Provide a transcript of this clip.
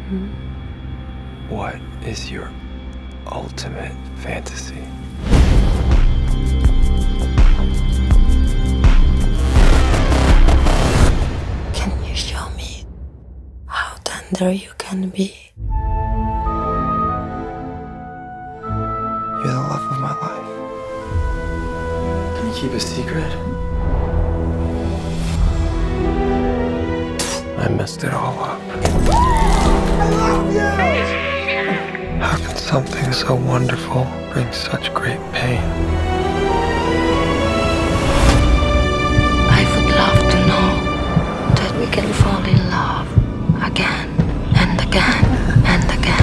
What is your ultimate fantasy? Can you show me how tender you can be? You're the love of my life. Can you keep a secret? I messed it all up. I love you! How can something so wonderful bring such great pain? I would love to know that we can fall in love again and again and again.